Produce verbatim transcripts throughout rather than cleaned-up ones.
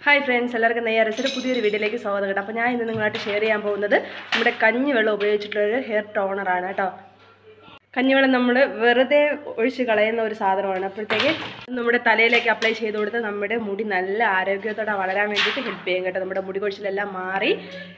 Hi friends, എല്ലാവർക്കും നെയ്യാ റെസിയുടെ പുതിയൊരു വീഡിയോയിലേക്ക് സ്വാഗതം കേട്ടോ. അപ്പോൾ ഞാൻ ഇന്ന് നിങ്ങളായിട്ട് ഷെയർ ചെയ്യാൻ പോകുന്നത് നമ്മുടെ കഞ്ഞിവെള്ളം ഉപയോഗിച്ചിട്ടുള്ള ഹെയർ ടോണറാണ് കേട്ടോ. കഞ്ഞിവെള്ളം നമ്മൾ വെറുതെ ഒഴിച്ച് കളയുന്ന ഒരു സാധനമാണ്. അപ്പോഴത്തേക്ക് നമ്മുടെ തലയിലേക്ക് അപ്ലൈ ചെയ്ത് കൊടുത്ത് നമ്മുടെ മുടി നല്ല ആരോഗ്യത്തോടെ വളരാൻ വേണ്ടിയിട്ട് ഹെൽപ്പ് ചെയ്യും കേട്ടോ. നമ്മുടെ മുടി കൊഴിച്ചിലെല്ലാം മാറി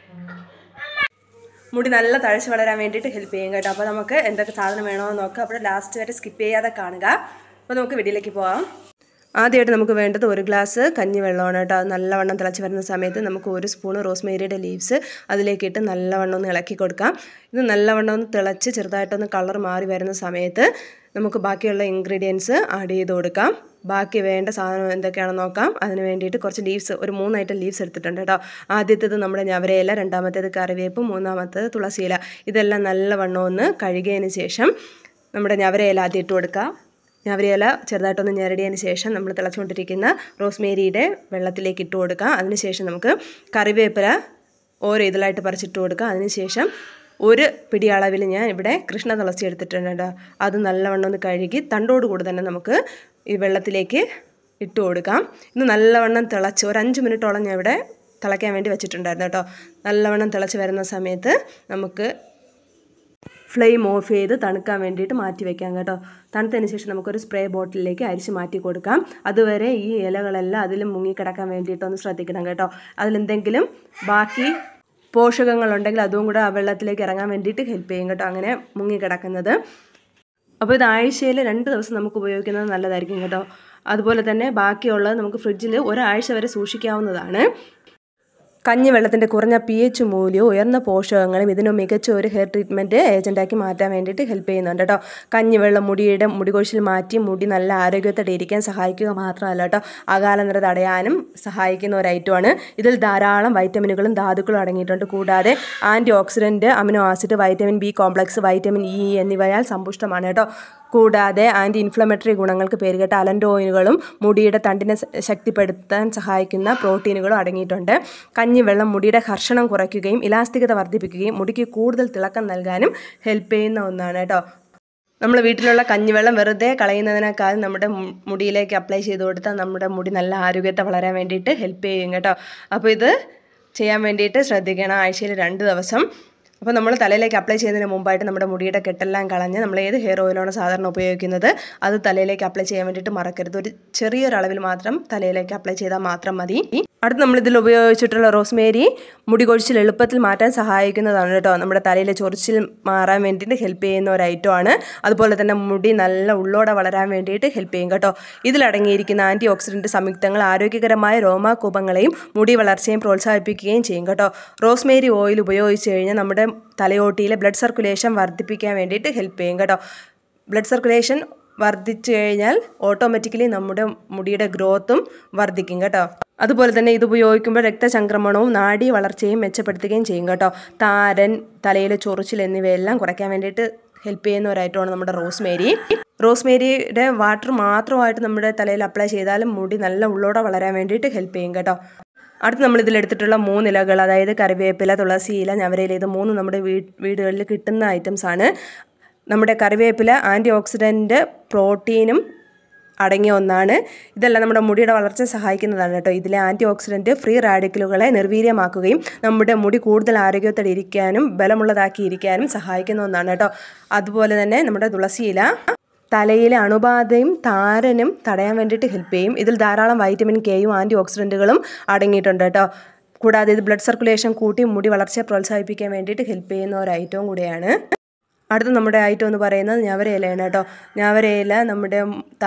മുടി നല്ല തഴച്ച് വളരാൻ വേണ്ടിയിട്ട് ഹെൽപ്പ് ചെയ്യും കേട്ടോ. അപ്പോൾ നമുക്ക് എന്തൊക്കെ സാധനം വേണമെന്ന് നോക്കാം. അപ്പോൾ ലാസ്റ്റ് വരെ സ്കിപ്പ് ചെയ്യാതെ കാണുക. അപ്പോൾ നമുക്ക് വീഡിയോയിലേക്ക് പോകാം. ആദ്യമായിട്ട് നമുക്ക് വേണ്ടത് ഒരു ഗ്ലാസ് കഞ്ഞിവെള്ളമാണ് കേട്ടോ. അത് നല്ലവണ്ണം തിളച്ച് വരുന്ന സമയത്ത് നമുക്ക് ഒരു സ്പൂൺ റോസ്മേരിയുടെ ലീവ്സ് അതിലേക്കിട്ട് നല്ലവണ്ണം ഒന്ന് ഇളക്കി കൊടുക്കാം. ഇത് നല്ലവണ്ണം ഒന്ന് തിളച്ച് ചെറുതായിട്ടൊന്ന് കളർ മാറി വരുന്ന സമയത്ത് നമുക്ക് ബാക്കിയുള്ള ഇൻഗ്രീഡിയൻസ് ആഡ് ചെയ്ത് കൊടുക്കാം. ബാക്കി വേണ്ട സാധനം എന്തൊക്കെയാണെന്ന് നോക്കാം. അതിന് വേണ്ടിയിട്ട് കുറച്ച് ലീവ്സ്, ഒരു മൂന്നായിട്ട് ലീവ്സ് എടുത്തിട്ടുണ്ട് കേട്ടോ. ആദ്യത്തേത് നമ്മുടെ ഞവരയില, രണ്ടാമത്തേത് കറിവേപ്പ്, മൂന്നാമത്തേത് തുളസിയില. ഇതെല്ലാം നല്ലവണ്ണം ഒന്ന് കഴുകിയതിന് ശേഷം നമ്മുടെ ഞവരയില ആദ്യം ഇട്ട് കൊടുക്കാം. ഞവരയില ചെറുതായിട്ടൊന്ന് ഞെരടിയതിന് ശേഷം നമ്മൾ തിളച്ചുകൊണ്ടിരിക്കുന്ന റോസ്മേരിയുടെ വെള്ളത്തിലേക്ക് ഇട്ട് കൊടുക്കുക. അതിനുശേഷം നമുക്ക് കറിവേപ്പില ഓരോ ഇതിലായിട്ട് പറിച്ചിട്ട് കൊടുക്കുക. അതിനുശേഷം ഒരു പിടി അളവിൽ ഞാൻ ഇവിടെ കൃഷ്ണ തുളസി എടുത്തിട്ടുണ്ട് കേട്ടോ. അത് നല്ലവണ്ണം ഒന്ന് കഴുകി തണ്ടോട് കൂടി തന്നെ നമുക്ക് ഈ വെള്ളത്തിലേക്ക് ഇട്ട് കൊടുക്കാം. ഇത് നല്ലവണ്ണം തിളച്ച് ഒരു അഞ്ച് മിനിറ്റോളം ഞാൻ ഇവിടെ തിളയ്ക്കാൻ വേണ്ടി വെച്ചിട്ടുണ്ടായിരുന്നു കേട്ടോ. നല്ലവണ്ണം തിളച്ച് വരുന്ന സമയത്ത് നമുക്ക് ഫ്ലെയിം ഓഫ് ചെയ്ത് തണുക്കാൻ വേണ്ടിയിട്ട് മാറ്റി വയ്ക്കാം കേട്ടോ. തണുത്തതിന് ശേഷം നമുക്കൊരു സ്പ്രേ ബോട്ടിലേക്ക് അരിച്ച് മാറ്റി കൊടുക്കാം. അതുവരെ ഈ ഇലകളെല്ലാം അതിൽ മുങ്ങിക്കിടക്കാൻ വേണ്ടിയിട്ടൊന്ന് ശ്രദ്ധിക്കണം കേട്ടോ. അതിലെന്തെങ്കിലും ബാക്കി പോഷകങ്ങളുണ്ടെങ്കിൽ അതും കൂടെ ആ വെള്ളത്തിലേക്ക് ഇറങ്ങാൻ വേണ്ടിയിട്ട് ഹെൽപ്പ് ചെയ്യും കേട്ടോ, അങ്ങനെ മുങ്ങിക്കിടക്കുന്നത്. അപ്പോൾ ഇത് ആഴ്ചയിൽ രണ്ട് ദിവസം നമുക്ക് ഉപയോഗിക്കുന്നത് നല്ലതായിരിക്കും കേട്ടോ. അതുപോലെ തന്നെ ബാക്കിയുള്ളത് നമുക്ക് ഫ്രിഡ്ജിൽ ഒരാഴ്ച വരെ സൂക്ഷിക്കാവുന്നതാണ്. കഞ്ഞിവെള്ളത്തിൻ്റെ കുറഞ്ഞ പി എച്ച് മൂല്യവും ഉയർന്ന പോഷകങ്ങളും ഇതിന് മികച്ച ഒരു ഹെയർ ട്രീറ്റ്മെൻറ്റ് ഏജൻറ്റാക്കി മാറ്റാൻ വേണ്ടിയിട്ട് ഹെൽപ്പ് ചെയ്യുന്നുണ്ട് കേട്ടോ. കഞ്ഞിവെള്ളം മുടിയുടെ മുടി കൊഴിച്ചിൽ മാറ്റി മുടി നല്ല ആരോഗ്യത്തോടെ ഇരിക്കാൻ സഹായിക്കുക മാത്രമല്ല കേട്ടോ, അകാലനിര തടയാനും സഹായിക്കുന്ന ഒരു ഐറ്റമാണ്. ഇതിൽ ധാരാളം വൈറ്റമിനുകളും ധാതുക്കളും അടങ്ങിയിട്ടുണ്ട്. കൂടാതെ antioxidant, amino acid, vitamin B complex, vitamin E എന്നിവയാൽ സമ്പുഷ്ടമാണ് കേട്ടോ. കൂടാതെ ആൻറ്റി ഇൻഫ്ലമേറ്ററി ഗുണങ്ങൾക്ക് പേരുകേട്ട അലൻഡോയിനുകളും മുടിയുടെ തണ്ടിനെ ശക്തിപ്പെടുത്താൻ സഹായിക്കുന്ന പ്രോട്ടീനുകളും അടങ്ങിയിട്ടുണ്ട്. കഞ്ഞിവെള്ളം മുടിയുടെ ഘർഷണം കുറയ്ക്കുകയും ഇലാസ്തികത വർദ്ധിപ്പിക്കുകയും മുടിക്ക് കൂടുതൽ തിളക്കം നൽകാനും ഹെൽപ്പ് ചെയ്യുന്ന ഒന്നാണ് കേട്ടോ. നമ്മൾ വീട്ടിലുള്ള കഞ്ഞിവെള്ളം വെറുതെ കളയുന്നതിനേക്കാൾ നമ്മുടെ മുടിയിലേക്ക് അപ്ലൈ ചെയ്ത് കൊടുത്താൽ നമ്മുടെ മുടി നല്ല ആരോഗ്യത്തെ വളരാൻ വേണ്ടിയിട്ട് ഹെൽപ്പ് ചെയ്യും കേട്ടോ. അപ്പോൾ ഇത് ചെയ്യാൻ വേണ്ടിയിട്ട് ശ്രദ്ധിക്കണം, ആഴ്ചയിൽ രണ്ട് ദിവസം. അപ്പോൾ നമ്മൾ തലയിലേക്ക് അപ്ലൈ ചെയ്യുന്നതിന് മുമ്പായിട്ട് നമ്മുടെ മുടിയുടെ കെട്ടെല്ലാം കളഞ്ഞ് നമ്മൾ ഏത് ഹെയർ ഓയിലാണ് സാധാരണ ഉപയോഗിക്കുന്നത് അത് തലയിലേക്ക് അപ്ലൈ ചെയ്യാൻ വേണ്ടിയിട്ട് മറക്കരുത്. ഒരു ചെറിയൊരളവിൽ മാത്രം തലയിലേക്ക് അപ്ലൈ ചെയ്താൽ മാത്രം മതി. അടുത്ത് നമ്മളിതിൽ ഉപയോഗിച്ചിട്ടുള്ള റോസ്മേരി മുടി കൊഴിച്ചിൽ എളുപ്പത്തിൽ മാറ്റാൻ സഹായിക്കുന്നതാണ് കേട്ടോ. നമ്മുടെ തലയിലെ ചൊറിച്ചിൽ മാറാൻ വേണ്ടിയിട്ട് ഹെൽപ്പ് ചെയ്യുന്ന ഒരു ഐറ്റമാണ്. അതുപോലെ തന്നെ മുടി നല്ല ഉള്ളോടെ വളരാൻ വേണ്ടിയിട്ട് ഹെൽപ്പ് ചെയ്യും കേട്ടോ. ഇതിലടങ്ങിയിരിക്കുന്ന ആൻറ്റി ഓക്സിഡൻറ്റ് സംയുക്തങ്ങൾ ആരോഗ്യകരമായ രോമാകൂപങ്ങളെയും മുടി വളർച്ചയും പ്രോത്സാഹിപ്പിക്കുകയും ചെയ്യും കേട്ടോ. റോസ്മേരി ഓയിൽ ഉപയോഗിച്ച് കഴിഞ്ഞാൽ നമ്മുടെ തലയോട്ടിയിലെ ബ്ലഡ് സർക്കുലേഷൻ വർദ്ധിപ്പിക്കാൻ വേണ്ടിയിട്ട് ഹെൽപ്പ് ചെയ്യും കേട്ടോ. ബ്ലഡ് സർക്കുലേഷൻ വർദ്ധിച്ചു കഴിഞ്ഞാൽ ഓട്ടോമാറ്റിക്കലി നമ്മുടെ മുടിയുടെ ഗ്രോത്തും വർദ്ധിക്കും കേട്ടോ. അതുപോലെ തന്നെ ഇത് ഉപയോഗിക്കുമ്പോൾ രക്തചംക്രമണവും നാഡീ വളർച്ചയും മെച്ചപ്പെടുത്തുകയും ചെയ്യും കേട്ടോ. താരൻ, തലയിലെ ചൊറിച്ചിൽ എന്നിവയെല്ലാം കുറയ്ക്കാൻ വേണ്ടിയിട്ട് ഹെൽപ്പ് ചെയ്യുന്ന ഒരു ഐറ്റമാണ് നമ്മുടെ റോസ്മേരി. റോസ്മേരിയുടെ വാട്ടർ മാത്രമായിട്ട് നമ്മുടെ തലയിൽ അപ്ലൈ ചെയ്താലും മുടി നല്ല ഉള്ളോടെ വളരാൻ വേണ്ടിയിട്ട് ഹെൽപ്പ് ചെയ്യും കേട്ടോ. അടുത്ത് നമ്മൾ ഇതിലെടുത്തിട്ടുള്ള മൂന്ന് ഇലകൾ, അതായത് കറിവേപ്പില, തുളസിയില, ഞവരയില, ഇത് മൂന്ന് നമ്മുടെ വീ വീടുകളിൽ കിട്ടുന്ന ഐറ്റംസാണ്. നമ്മുടെ കറിവേപ്പില ആൻറ്റി ഓക്സിഡൻറ്റ് പ്രോട്ടീനും അടങ്ങിയ ഒന്നാണ്. ഇതെല്ലാം നമ്മുടെ മുടിയുടെ വളർച്ച സഹായിക്കുന്നതാണ് കേട്ടോ. ഇതിലെ ആൻറ്റി ഓക്സിഡൻറ്റ് ഫ്രീ റാഡിക്കലുകളെ നിർവീര്യമാക്കുകയും നമ്മുടെ മുടി കൂടുതൽ ആരോഗ്യത്തോടെ ഇരിക്കാനും ബലമുള്ളതാക്കി ഇരിക്കാനും സഹായിക്കുന്ന ഒന്നാണ് കേട്ടോ. അതുപോലെ തന്നെ നമ്മുടെ തുളസിയില തലയിലെ അണുബാധയും താരനും തടയാൻ വേണ്ടിയിട്ട് ഹെൽപ്പ് ചെയ്യും. ഇതിൽ ധാരാളം വൈറ്റമിൻ കെയും ആൻറ്റി ഓക്സിഡൻറ്റുകളും അടങ്ങിയിട്ടുണ്ട് കേട്ടോ. കൂടാതെ ഇത് ബ്ലഡ് സർക്കുലേഷൻ കൂട്ടി മുടി വളർച്ചയെ പ്രോത്സാഹിപ്പിക്കാൻ വേണ്ടിയിട്ട് ഹെൽപ്പ് ചെയ്യുന്ന ഒരു ഐറ്റവും കൂടിയാണ്. അടുത്ത നമ്മുടെ ഐറ്റം എന്ന് പറയുന്നത് ഞവരയിലയാണ് കേട്ടോ. ഞവരയില നമ്മുടെ താ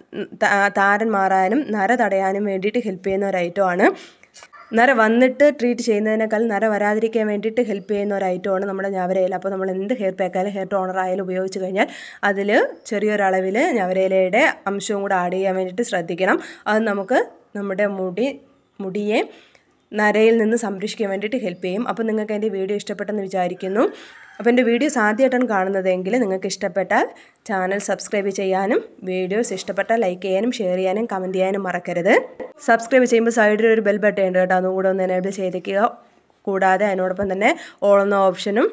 താരൻ മാറാനും നര തടയാനും വേണ്ടിയിട്ട് ഹെൽപ്പ് ചെയ്യുന്ന ഒരു ഐറ്റമാണ്. നര വന്നിട്ട് ട്രീറ്റ് ചെയ്യുന്നതിനേക്കാൾ നര വരാതിരിക്കാൻ വേണ്ടിയിട്ട് ഹെൽപ്പ് ചെയ്യുന്ന ഒരു ഐറ്റമാണ് നമ്മുടെ ഞവരയില. അപ്പോൾ നമ്മൾ എന്ത് ഹെയർ പാക്കായാലും ഹെയർ ടോണർ ആയാലും ഉപയോഗിച്ച് കഴിഞ്ഞാൽ അതിൽ ചെറിയൊരളവിൽ ഞവരയിലയുടെ അംശവും കൂടെ ആഡ് ചെയ്യാൻ വേണ്ടിയിട്ട് ശ്രദ്ധിക്കണം. അത് നമുക്ക് നമ്മുടെ മുടി മുടിയെ നരയിൽ നിന്ന് സംരക്ഷിക്കാൻ വേണ്ടിയിട്ട് ഹെൽപ്പ് ചെയ്യും. അപ്പോൾ നിങ്ങൾക്ക് എൻ്റെ വീഡിയോ ഇഷ്ടപ്പെട്ടെന്ന് വിചാരിക്കുന്നു. അപ്പോൾ എൻ്റെ വീഡിയോസ് ആദ്യമായിട്ടാണ് കാണുന്നതെങ്കിൽ നിങ്ങൾക്ക് ഇഷ്ടപ്പെട്ടാൽ ചാനൽ സബ്സ്ക്രൈബ് ചെയ്യാനും വീഡിയോസ് ഇഷ്ടപ്പെട്ടാൽ ലൈക്ക് ചെയ്യാനും ഷെയർ ചെയ്യാനും കമൻറ്റ് ചെയ്യാനും മറക്കരുത്. സബ്സ്ക്രൈബ് ചെയ്യുമ്പോൾ സൈഡിൽ ഒരു ബെൽ ബട്ടൺ ഉണ്ട് കേട്ടോ, അതും കൂടെ ഒന്ന് എനേബിൾ ചെയ്തേക്കുക. കൂടാതെ അതിനോടൊപ്പം തന്നെ ഓൾ എന്ന ഓപ്ഷനും.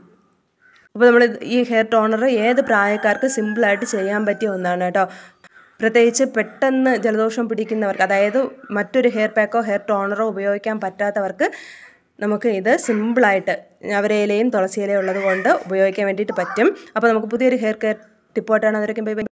അപ്പോൾ നമ്മൾ ഈ ഹെയർ ടോണർ ഏത് പ്രായക്കാർക്ക് സിമ്പിളായിട്ട് ചെയ്യാൻ പറ്റിയ ഒന്നാണ് കേട്ടോ. പ്രത്യേകിച്ച് പെട്ടെന്ന് ജലദോഷം പിടിക്കുന്നവർക്ക്, അതായത് മറ്റൊരു ഹെയർ പാക്കോ ഹെയർ ടോണറോ ഉപയോഗിക്കാൻ പറ്റാത്തവർക്ക് നമുക്ക് ഇത് സിമ്പിളായിട്ട് ഞവരയിലയും തുളസിയിലയും ഉള്ളത് കൊണ്ട് ഉപയോഗിക്കാൻ വേണ്ടിയിട്ട് പറ്റും. അപ്പോൾ നമുക്ക് പുതിയൊരു ഹെയർ കെയർ ടിപ്പോട്ടാണ്. അതൊക്കെ